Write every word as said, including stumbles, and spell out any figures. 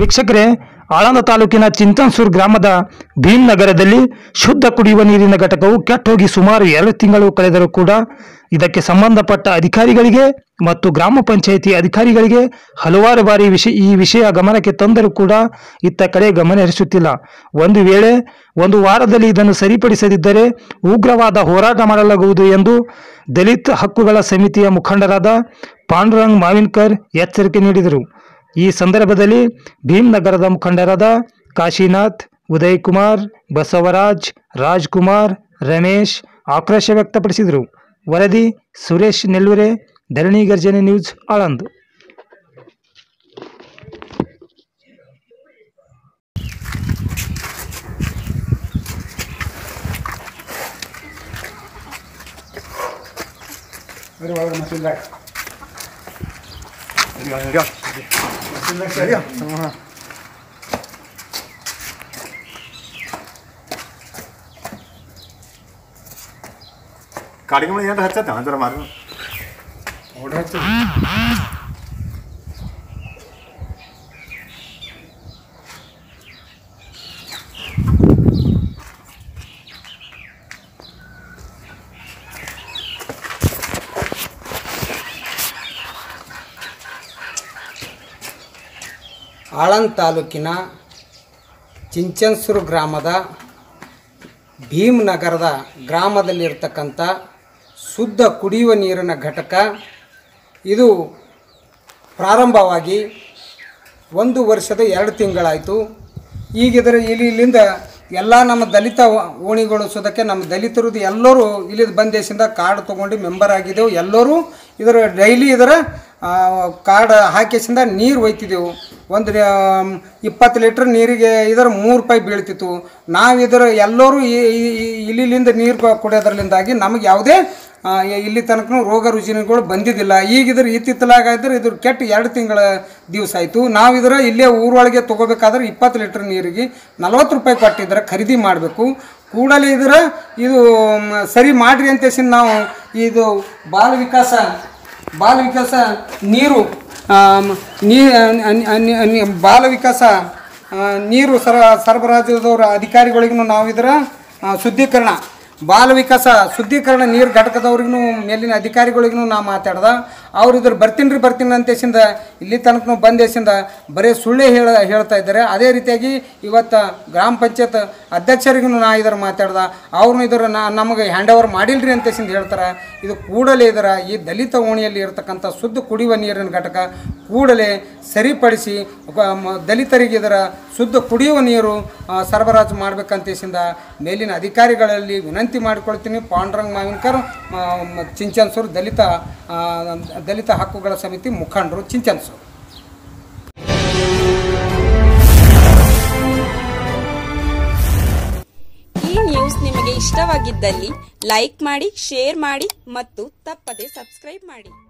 ವೀಕ್ಷಕರೇ, ಆಳಂದ ತಾಲೂಕಿನ ಚಿಂತನ್ಸೂರು ಗ್ರಾಮದ ಭೀಮ್ ನಗರದಲ್ಲಿ ಶುದ್ಧ ಕುಡಿಯುವ ನೀರಿನ ಘಟಕವು ಕೆಟ್ಟೋಗಿ ಸುಮಾರು ಎರಡು ತಿಂಗಳು ಕಳೆದರೂ ಕೂಡ ಇದಕ್ಕೆ ಸಂಬಂಧಪಟ್ಟ ಅಧಿಕಾರಿಗಳಿಗೆ ಮತ್ತು ಗ್ರಾಮ ಪಂಚಾಯಿತಿ ಅಧಿಕಾರಿಗಳಿಗೆ ಹಲವಾರು ಬಾರಿ ವಿಷಯ ಈ ವಿಷಯ ಗಮನಕ್ಕೆ ತಂದರೂ ಕೂಡ ಇತ್ತ ಕಡೆ ಗಮನ ಹರಿಸುತ್ತಿಲ್ಲ. ಒಂದು ವೇಳೆ ಒಂದು ವಾರದಲ್ಲಿ ಇದನ್ನು ಸರಿಪಡಿಸದಿದ್ದರೆ ಉಗ್ರವಾದ ಹೋರಾಟ ಮಾಡಲಾಗುವುದು ಎಂದು ದಲಿತ ಹಕ್ಕುಗಳ ಸಮಿತಿಯ ಮುಖಂಡರಾದ ಪಾಂಡುರಂಗ್ ಮಾವಿನ್ಕರ್ ಎಚ್ಚರಿಕೆ ನೀಡಿದರು. ಈ ಸಂದರ್ಭದಲ್ಲಿ ಭೀಮ್ ನಗರದ ಮುಖಂಡರಾದ ಕಾಶಿನಾಥ್, ಉದಯ್ ಕುಮಾರ್, ಬಸವರಾಜ್, ರಾಜ್ಕುಮಾರ್, ರಮೇಶ್ ಆಕ್ರೋಶ ವ್ಯಕ್ತಪಡಿಸಿದರು. ವರದಿ ಸುರೇಶ್ ನೆಲ್ಲೂರೆ, ಧರಣಿ ಗರ್ಜನೆ ನ್ಯೂಸ್, ಆಳಂದ್. ಕಾಡಿಗೆ ಏನು ಹಚ್ಚತ್ತ ಜರ ಮಾರು ಓಡ್ರ ಹಚ್ಚ ಆಳಂದ ತಾಲೂಕಿನ ಚಿಂಚನ್ಸೂರು ಗ್ರಾಮದ ಭೀಮ್ ನಗರದ ಗ್ರಾಮದಲ್ಲಿರ್ತಕ್ಕಂಥ ಶುದ್ಧ ಕುಡಿಯುವ ನೀರಿನ ಘಟಕ ಇದು ಪ್ರಾರಂಭವಾಗಿ ಒಂದು ವರ್ಷದ ಎರಡು ತಿಂಗಳಾಯಿತು. ಈಗ ಇದರ ಇಲ್ಲಿ ಇಲ್ಲಿಂದ ಎಲ್ಲ ನಮ್ಮ ದಲಿತ ಓಣಿಗೊಳಿಸೋದಕ್ಕೆ ನಮ್ಮ ದಲಿತರದ್ದು ಎಲ್ಲರೂ ಇಲ್ಲಿ ಬಂದೇಶಿಂದ ಕಾರ್ಡ್ ತೊಗೊಂಡು ಮೆಂಬರ್ ಆಗಿದ್ದೆವು. ಎಲ್ಲರೂ ಇದರ ಡೈಲಿ ಇದರ ಕಾರ್ಡ್ ಹಾಕಿಸಿಂದ ನೀರು ಒಯ್ತಿದ್ದೆವು. ಒಂದು ಇಪ್ಪತ್ತು ಲೀಟ್ರ್ ನೀರಿಗೆ ಇದರ ಮೂರು ರೂಪಾಯಿ ಬೀಳ್ತಿತ್ತು. ನಾವು ಇದರ ಎಲ್ಲರೂ ಇಲ್ಲಿಂದ ನೀರು ಕುಡಿಯೋದ್ರಲ್ಲಿಂದಾಗಿ ನಮಗೆ ಯಾವುದೇ ಇಲ್ಲಿ ತನಕ ರೋಗ ರುಜಿನಗಳು ಬಂದಿದ್ದಿಲ್ಲ. ಈಗ ಇದ್ರ ಇತ್ತಿತ್ತಲಾಗಿದ್ರೆ ಇದ್ರ ಕೆಟ್ಟ ಎರಡು ತಿಂಗಳ ದಿವಸ ಆಯಿತು. ನಾವು ಇದರ ಇಲ್ಲೇ ಊರೊಳಗೆ ತೊಗೋಬೇಕಾದ್ರೆ ಇಪ್ಪತ್ತು ಲೀಟ್ರ್ ನೀರಿಗೆ ನಲ್ವತ್ತು ರೂಪಾಯಿ ಕೊಟ್ಟಿದ್ರೆ ಖರೀದಿ ಮಾಡಬೇಕು. ಕೂಡಲೇ ಇದರ ಇದು ಸರಿ ಮಾಡಿರಿ ಅಂತೇಸಿ ನಾವು ಇದು ಬಾಲ ವಿಕಾಸ ಬಾಲ ವಿಕಾಸ ನೀರು ನೀ ಬಾಲ ವಿಕಾಸ ನೀರು ಸರ ಸರಬರಾಜುದವರ ಅಧಿಕಾರಿಗಳಿಗೂ ನಾವು ಇದರ ಶುದ್ಧೀಕರಣ ಬಾಲ ವಿಕಾಸ ಶುದ್ಧೀಕರಣ ನೀರು ಘಟಕದವ್ರಿಗೂ ಮೇಲಿನ ಅಧಿಕಾರಿಗಳಿಗೂ ನಾ ಮಾತಾಡ್ದೆ. ಅವ್ರು ಇದ್ರ ಬರ್ತೀನಿ ರೀ ಬರ್ತೀನಿ ಅಂತೇಸಿಂದ ಇಲ್ಲಿ ತನಕ ಬಂದೇಸಿಂದ ಬರೀ ಸುಳ್ಳೇ ಹೇಳ ಹೇಳ್ತಾ ಇದ್ದಾರೆ. ಅದೇ ರೀತಿಯಾಗಿ ಇವತ್ತು ಗ್ರಾಮ ಪಂಚಾಯತ್ ಅಧ್ಯಕ್ಷರಿಗೂ ನಾ ಇದರ ಮಾತಾಡ್ದೆ. ಅವ್ರನ್ನೂ ಇದರ ನಾ ನಮಗೆ ಹ್ಯಾಂಡ್ ಓವರ್ ಮಾಡಿಲ್ರಿ ಅಂತೇಸಿಂದ ಹೇಳ್ತಾರೆ. ಇದು ಕೂಡಲೇ ಇದರ ಈ ದಲಿತ ಓಣಿಯಲ್ಲಿ ಇರತಕ್ಕಂಥ ಶುದ್ಧ ಕುಡಿಯುವ ನೀರಿನ ಘಟಕ ಕೂಡಲೇ ಸರಿಪಡಿಸಿ ದಲಿತರಿಗೆ ಇದರ ಶುದ್ಧ ಕುಡಿಯುವ ನೀರು ಸರಬರಾಜು ಮಾಡಬೇಕಂತೇಸಿಂದ ಮೇಲಿನ ಅಧಿಕಾರಿಗಳಲ್ಲಿ ವಿನಂತಿ ಮಾಡಿಕೊಳ್ತೀನಿ. ಪಾಂಡುರಂಗ್ ಮಾವಿನ್ಕರ್, ಚಿಂಚನ್ಸೂರು ದಲಿತ ದಲಿತ ಹಕ್ಕುಗಳ ಸಮಿತಿ ಮುಖಂಡರು, ಚಿಂಚನ್ಸೂರು. ಈ ನ್ಯೂಸ್ ನಿಮಗೆ ಇಷ್ಟವಾಗಿದ್ದಲ್ಲಿ ಲೈಕ್ ಮಾಡಿ, ಶೇರ್ ಮಾಡಿ ಮತ್ತು ತಪ್ಪದೆ ಸಬ್ಸ್ಕ್ರೈಬ್ ಮಾಡಿ.